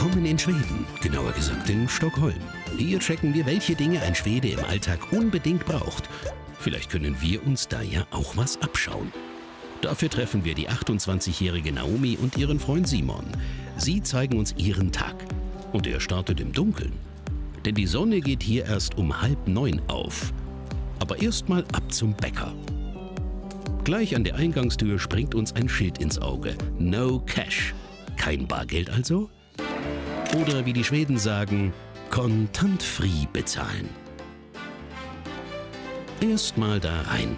Willkommen in Schweden, genauer gesagt in Stockholm. Hier checken wir, welche Dinge ein Schwede im Alltag unbedingt braucht. Vielleicht können wir uns da ja auch was abschauen. Dafür treffen wir die 28-jährige Naomi und ihren Freund Simon. Sie zeigen uns ihren Tag. Und er startet im Dunkeln. Denn die Sonne geht hier erst um 8:30 auf. Aber erstmal ab zum Bäcker. Gleich an der Eingangstür springt uns ein Schild ins Auge. No cash. Kein Bargeld also? Oder wie die Schweden sagen, kontantfree bezahlen. Erstmal da rein.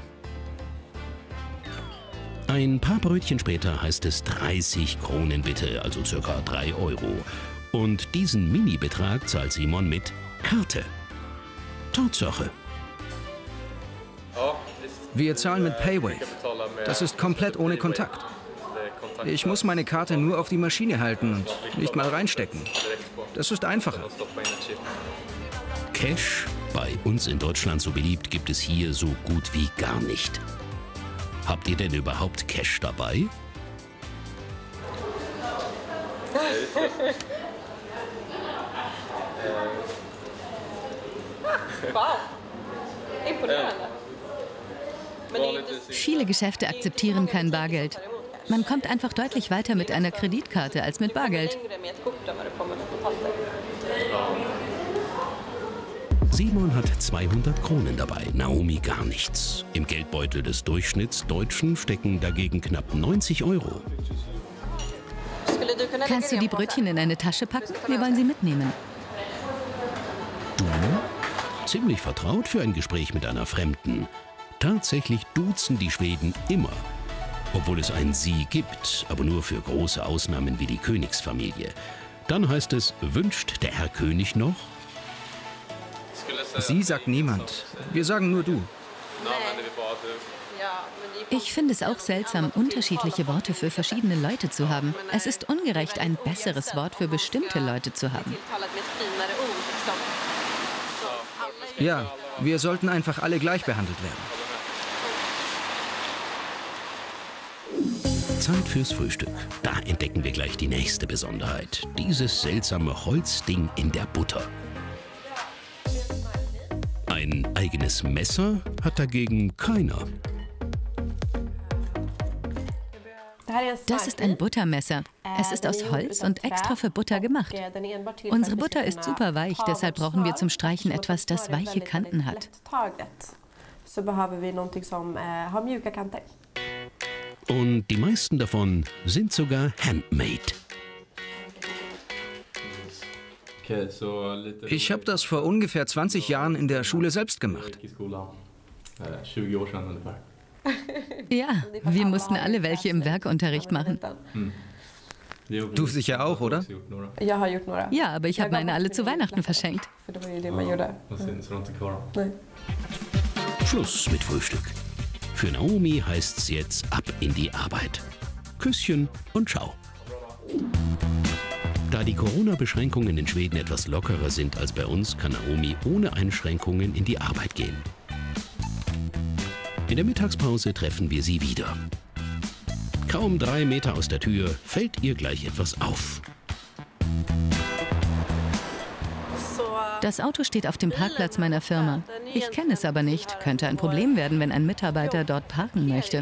Ein paar Brötchen später heißt es 30 Kronen bitte, also circa 3 Euro. Und diesen Mini-Betrag zahlt Simon mit Karte. Tatsache. Wir zahlen mit Paywave. Das ist komplett ohne Kontakt. Ich muss meine Karte nur auf die Maschine halten und nicht mal reinstecken. Das ist einfacher. Cash, bei uns in Deutschland so beliebt, gibt es hier so gut wie gar nicht. Habt ihr denn überhaupt Cash dabei? Wow, imponerende. Viele Geschäfte akzeptieren kein Bargeld. Man kommt einfach deutlich weiter mit einer Kreditkarte als mit Bargeld. Simon hat 200 Kronen dabei, Naomi gar nichts. Im Geldbeutel des Durchschnittsdeutschen stecken dagegen knapp 90 Euro. Kannst du die Brötchen in eine Tasche packen? Wir wollen sie mitnehmen. Du? Ziemlich vertraut für ein Gespräch mit einer Fremden. Tatsächlich duzen die Schweden immer. Obwohl es ein Sie gibt, aber nur für große Ausnahmen wie die Königsfamilie. Dann heißt es, wünscht der Herr König noch? Sie sagt niemand. Wir sagen nur du. Ich finde es auch seltsam, unterschiedliche Worte für verschiedene Leute zu haben. Es ist ungerecht, ein besseres Wort für bestimmte Leute zu haben. Ja, wir sollten einfach alle gleich behandelt werden. Zeit fürs Frühstück. Da entdecken wir gleich die nächste Besonderheit. Dieses seltsame Holzding in der Butter. Ein eigenes Messer hat dagegen keiner. Das ist ein Buttermesser. Es ist aus Holz und extra für Butter gemacht. Unsere Butter ist super weich, deshalb brauchen wir zum Streichen etwas, das weiche Kanten hat. Und die meisten davon sind sogar handmade. Ich habe das vor ungefähr 20 Jahren in der Schule selbst gemacht. Ja, wir mussten alle welche im Werkunterricht machen. Du sicher auch, oder? Ja, aber ich habe meine alle zu Weihnachten verschenkt. Schluss mit Frühstück. Für Naomi heißt's jetzt ab in die Arbeit. Küsschen und ciao. Da die Corona-Beschränkungen in Schweden etwas lockerer sind als bei uns, kann Naomi ohne Einschränkungen in die Arbeit gehen. In der Mittagspause treffen wir sie wieder. Kaum 3 Meter aus der Tür fällt ihr gleich etwas auf. Das Auto steht auf dem Parkplatz meiner Firma. Ich kenne es aber nicht. Könnte ein Problem werden, wenn ein Mitarbeiter dort parken möchte.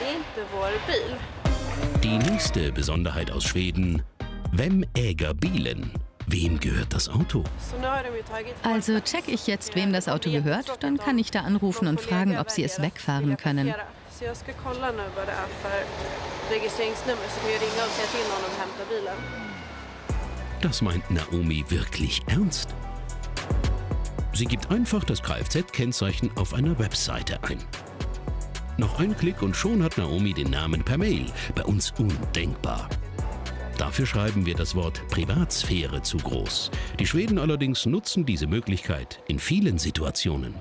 Die nächste Besonderheit aus Schweden: Vem äger bilen? Wem gehört das Auto? Also check ich jetzt, wem das Auto gehört, dann kann ich da anrufen und fragen, ob sie es wegfahren können. Das meint Naomi wirklich ernst. Sie gibt einfach das Kfz-Kennzeichen auf einer Webseite ein. Noch ein Klick und schon hat Naomi den Namen per Mail. Bei uns undenkbar. Dafür schreiben wir das Wort Privatsphäre zu groß. Die Schweden allerdings nutzen diese Möglichkeit in vielen Situationen.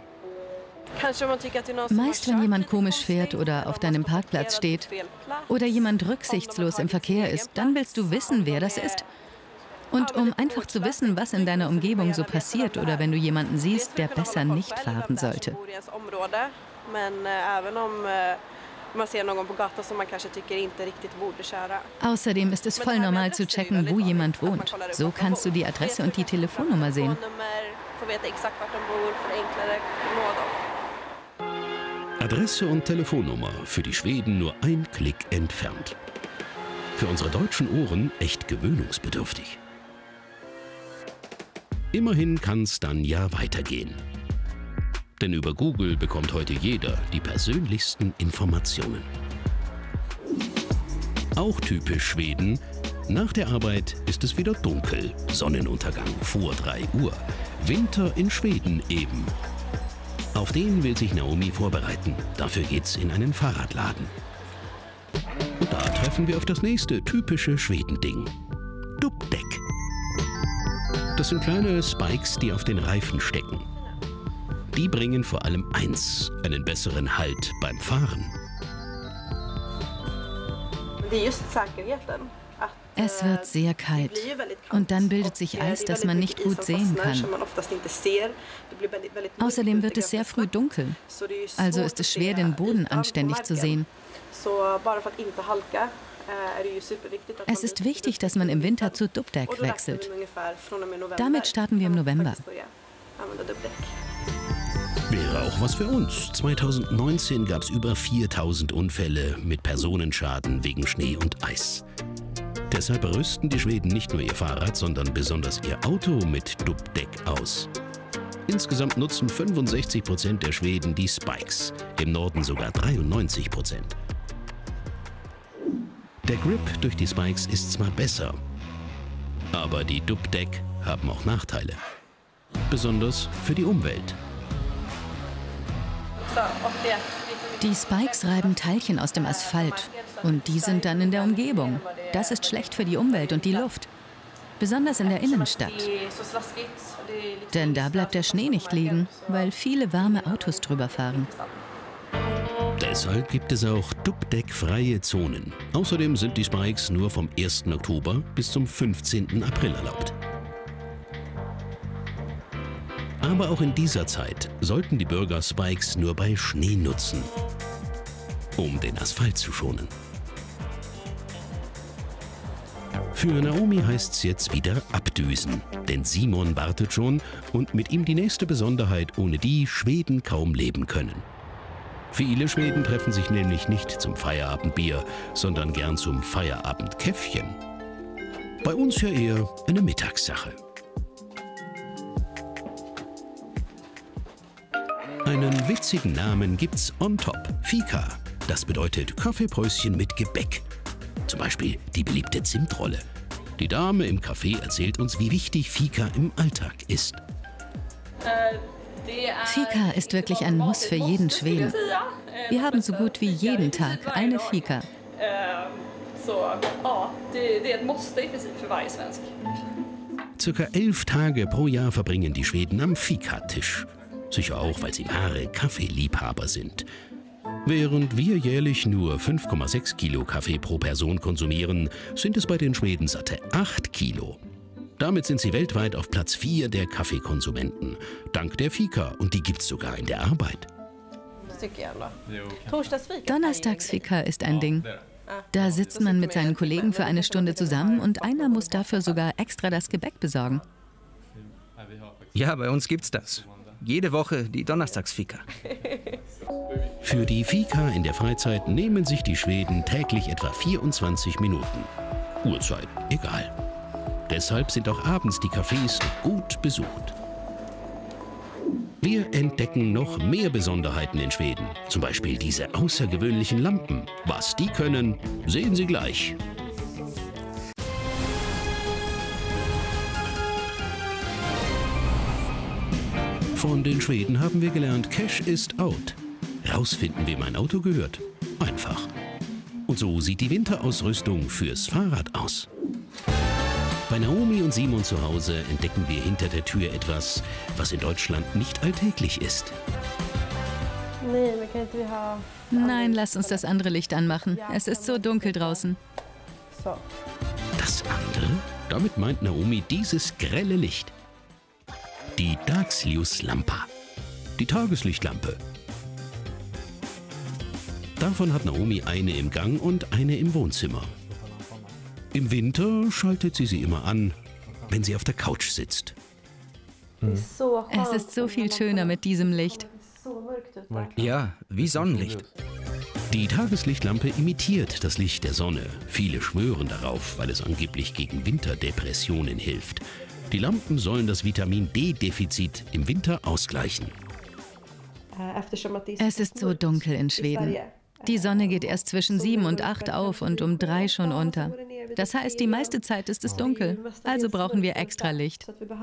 Meist, wenn jemand komisch fährt oder auf deinem Parkplatz steht oder jemand rücksichtslos im Verkehr ist, dann willst du wissen, wer das ist. Und um einfach zu wissen, was in deiner Umgebung so passiert oder wenn du jemanden siehst, der besser nicht fahren sollte. Außerdem ist es voll normal zu checken, wo jemand wohnt. So kannst du die Adresse und die Telefonnummer sehen. Adresse und Telefonnummer, für die Schweden nur ein Klick entfernt. Für unsere deutschen Ohren echt gewöhnungsbedürftig. Immerhin kann es dann ja weitergehen. Denn über Google bekommt heute jeder die persönlichsten Informationen. Auch typisch Schweden: nach der Arbeit ist es wieder dunkel, Sonnenuntergang vor 3 Uhr. Winter in Schweden eben. Auf den will sich Naomi vorbereiten. Dafür geht's in einen Fahrradladen. Und da treffen wir auf das nächste typische Schwedending: Dubbdäck. Das sind kleine Spikes, die auf den Reifen stecken. Die bringen vor allem eins: einen besseren Halt beim Fahren. Es wird sehr kalt und dann bildet sich Eis, das man nicht gut sehen kann. Außerdem wird es sehr früh dunkel, also ist es schwer, den Boden anständig zu sehen. Es ist wichtig, dass man im Winter zu Dubbdäck wechselt. Damit starten wir im November. Wäre auch was für uns. 2019 gab es über 4000 Unfälle mit Personenschaden wegen Schnee und Eis. Deshalb rüsten die Schweden nicht nur ihr Fahrrad, sondern besonders ihr Auto mit Dubbdäck aus. Insgesamt nutzen 65% der Schweden die Spikes, im Norden sogar 93%. Der Grip durch die Spikes ist zwar besser, aber die Dubbdäck haben auch Nachteile. Besonders für die Umwelt. Die Spikes reiben Teilchen aus dem Asphalt und die sind dann in der Umgebung. Das ist schlecht für die Umwelt und die Luft. Besonders in der Innenstadt. Denn da bleibt der Schnee nicht liegen, weil viele warme Autos drüber fahren. Deshalb gibt es auch Dubbdäck-freie Zonen. Außerdem sind die Spikes nur vom 1. Oktober bis zum 15. April erlaubt. Aber auch in dieser Zeit sollten die Bürger Spikes nur bei Schnee nutzen, um den Asphalt zu schonen. Für Naomi heißt es jetzt wieder abdüsen, denn Simon wartet schon und mit ihm die nächste Besonderheit, ohne die Schweden kaum leben können. Viele Schweden treffen sich nämlich nicht zum Feierabendbier, sondern gern zum Feierabendkäffchen. Bei uns ja eher eine Mittagssache. Einen witzigen Namen gibt's on top: Fika. Das bedeutet Kaffeepäuschen mit Gebäck. Zum Beispiel die beliebte Zimtrolle. Die Dame im Café erzählt uns, wie wichtig Fika im Alltag ist. Fika ist wirklich ein Muss für jeden Schweden. Wir haben so gut wie jeden Tag eine Fika. Circa 11 Tage pro Jahr verbringen die Schweden am Fikatisch. Sicher auch, weil sie wahre Kaffeeliebhaber sind. Während wir jährlich nur 5,6 Kilo Kaffee pro Person konsumieren, sind es bei den Schweden satte 8 Kilo. Damit sind sie weltweit auf Platz 4 der Kaffeekonsumenten. Dank der Fika, und die gibt's sogar in der Arbeit. Donnerstagsfika ist ein Ding. Da sitzt man mit seinen Kollegen für eine Stunde zusammen und einer muss dafür sogar extra das Gebäck besorgen. Ja, bei uns gibt's das. Jede Woche die Donnerstagsfika. Für die Fika in der Freizeit nehmen sich die Schweden täglich etwa 24 Minuten. Uhrzeit egal. Deshalb sind auch abends die Cafés noch gut besucht. Wir entdecken noch mehr Besonderheiten in Schweden. Zum Beispiel diese außergewöhnlichen Lampen. Was die können, sehen Sie gleich. Von den Schweden haben wir gelernt, Cash ist out. Rausfinden, wem ein Auto gehört. Einfach. Und so sieht die Winterausrüstung fürs Fahrrad aus. Bei Naomi und Simon zu Hause entdecken wir hinter der Tür etwas, was in Deutschland nicht alltäglich ist. Nein, lass uns das andere Licht anmachen. Es ist so dunkel draußen. Das andere? Damit meint Naomi dieses grelle Licht. Die Dagsljuslampa, die Tageslichtlampe. Davon hat Naomi eine im Gang und eine im Wohnzimmer. Im Winter schaltet sie immer an, wenn sie auf der Couch sitzt. Es ist so viel schöner mit diesem Licht. Ja, wie Sonnenlicht. Die Tageslichtlampe imitiert das Licht der Sonne. Viele schwören darauf, weil es angeblich gegen Winterdepressionen hilft. Die Lampen sollen das Vitamin-D-Defizit im Winter ausgleichen. Es ist so dunkel in Schweden. Die Sonne geht erst zwischen 7 und 8 auf und um 3 schon unter. Das heißt, die meiste Zeit ist es dunkel. Also brauchen wir extra Licht.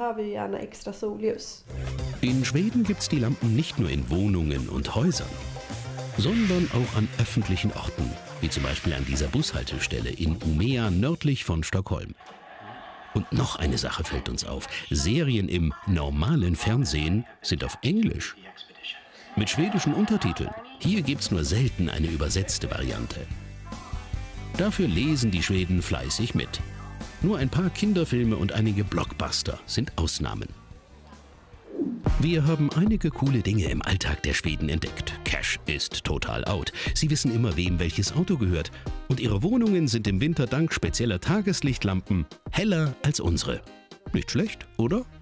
In Schweden gibt es die Lampen nicht nur in Wohnungen und Häusern, sondern auch an öffentlichen Orten, wie zum Beispiel an dieser Bushaltestelle in Umeå nördlich von Stockholm. Und noch eine Sache fällt uns auf. Serien im normalen Fernsehen sind auf Englisch. Mit schwedischen Untertiteln. Hier gibt's nur selten eine übersetzte Variante. Dafür lesen die Schweden fleißig mit. Nur ein paar Kinderfilme und einige Blockbuster sind Ausnahmen. Wir haben einige coole Dinge im Alltag der Schweden entdeckt. Cash ist total out. Sie wissen immer, wem welches Auto gehört. Und ihre Wohnungen sind im Winter dank spezieller Tageslichtlampen heller als unsere. Nicht schlecht, oder?